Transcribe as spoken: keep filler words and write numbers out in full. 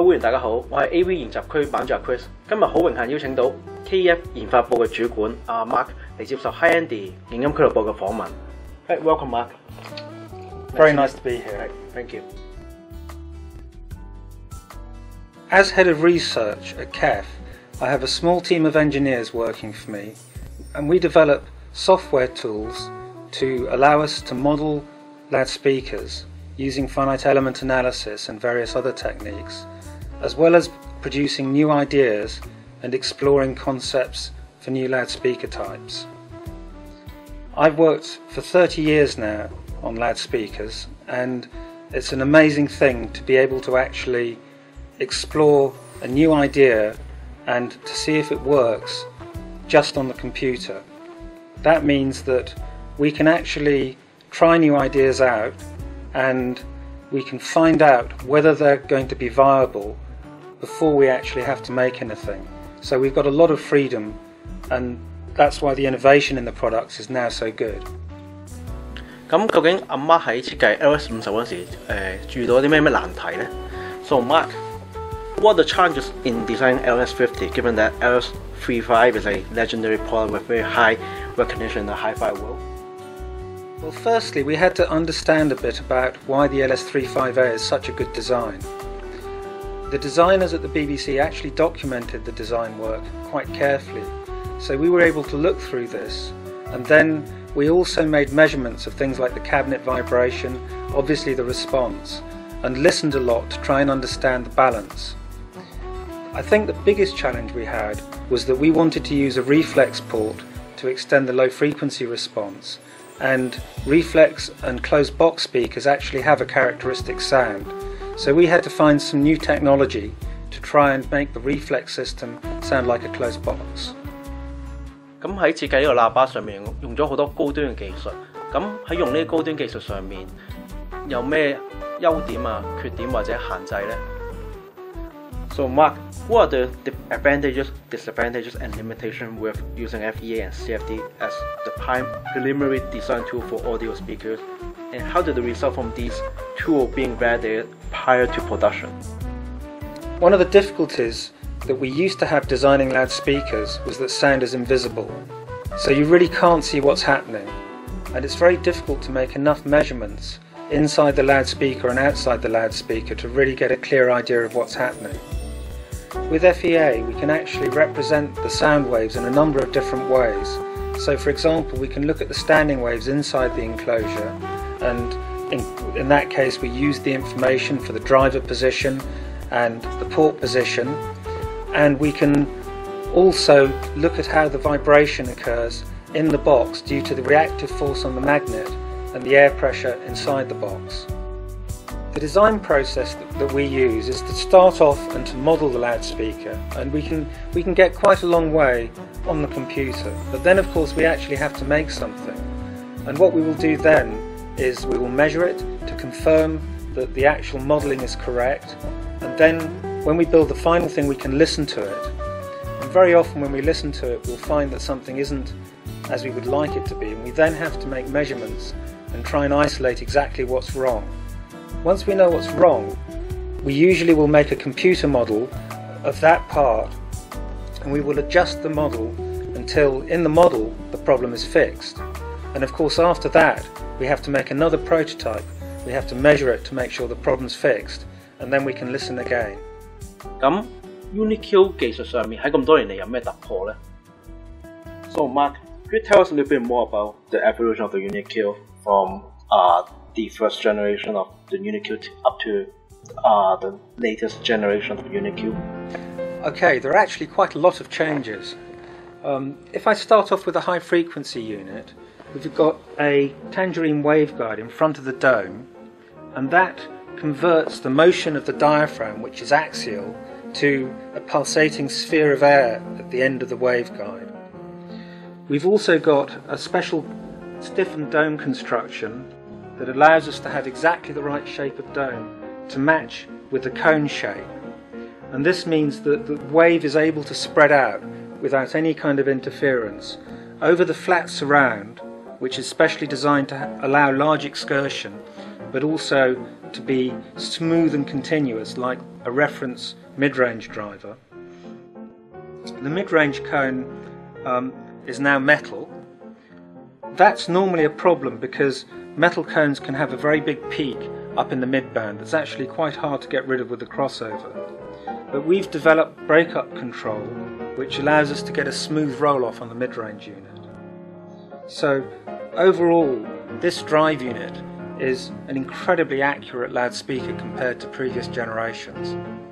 會員大家好，我係 A V 研習區版主 Chris， 今日好榮幸邀請到 K E F 研發部嘅主管阿 Mark 嚟接受 High Andy 影音俱樂部嘅訪問。Hey, welcome Mark. Very nice to be here. Thank you. As head of research at K E F, I have a small team of engineers working for me, and we develop software tools to allow us to model loudspeakers using finite element analysis and various other techniques, as well as producing new ideas and exploring concepts for new loudspeaker types. I've worked for thirty years now on loudspeakers, and it's an amazing thing to be able to actually explore a new idea and to see if it works just on the computer. That means that we can actually try new ideas out and we can find out whether they're going to be viable before we actually have to make anything. So we've got a lot of freedom, and that's why the innovation in the products is now so good. 咁究竟阿 Mark 喺設計 L S 五十嗰時，誒遇到啲咩咩難題呢？ So Mark, what are the challenges in designing L S fifty, given that L S thirty-five is a legendary product with very high recognition in the hi-fi world? Well, firstly, we had to understand a bit about why the L S thirty-five A is such a good design. The designers at the B B C actually documented the design work quite carefully, so we were able to look through this, and then we also made measurements of things like the cabinet vibration, obviously the response, and listened a lot to try and understand the balance. I think the biggest challenge we had was that we wanted to use a reflex port to extend the low frequency response, and reflex and closed box speakers actually have a characteristic sound, so we had to find some new technology to try and make the reflex system sound like a closed box. 咁喺設計呢個喇叭上面用咗好多高端嘅技術，咁喺用呢啲高端技術上面有咩優點啊、缺點或者限制呢？ So Mark, what are the advantages, disadvantages and limitations with using F E A and C F D as the preliminary design tool for audio speakers, and how did the result from these tools being validated prior to production? One of the difficulties that we used to have designing loudspeakers was that sound is invisible, so you really can't see what's happening, and it's very difficult to make enough measurements inside the loudspeaker and outside the loudspeaker to really get a clear idea of what's happening. With F E A, we can actually represent the sound waves in a number of different ways. So for example, we can look at the standing waves inside the enclosure, and in, in that case we use the information for the driver position and the port position, and we can also look at how the vibration occurs in the box due to the reactive force on the magnet and the air pressure inside the box. The design process that, that we use is to start off and to model the loudspeaker, and we can we can get quite a long way on the computer, but then of course we actually have to make something, and what we will do then is we will measure it to confirm that the actual modelling is correct, and then when we build the final thing we can listen to it, and very often when we listen to it we'll find that something isn't as we would like it to be, and we then have to make measurements and try and isolate exactly what's wrong. Once we know what's wrong, we usually will make a computer model of that part, and we will adjust the model until in the model the problem is fixed. And of course after that we have to make another prototype, we have to measure it to make sure the problem's fixed, and then we can listen again. 咁 Uniq 技術上面喺咁多年嚟有咩突破呢？ So Mark, could you tell us a little bit more about the evolution of the Uniq from uh, the first generation of the Uniq up to uh, the latest generation of Uniq? Okay, there are actually quite a lot of changes. Um, if I start off with a high frequency unit, we've got a tangerine waveguide in front of the dome, and that converts the motion of the diaphragm, which is axial, to a pulsating sphere of air at the end of the waveguide. We've also got a special stiffened dome construction that allows us to have exactly the right shape of dome to match with the cone shape, and this means that the wave is able to spread out without any kind of interference over the flat surround, which is specially designed to allow large excursion but also to be smooth and continuous like a reference mid-range driver. The mid-range cone um, is now metal. That's normally a problem because metal cones can have a very big peak up in the mid-band that's actually quite hard to get rid of with the crossover. But we've developed breakup control which allows us to get a smooth roll-off on the mid-range unit. So overall, this drive unit is an incredibly accurate loudspeaker compared to previous generations.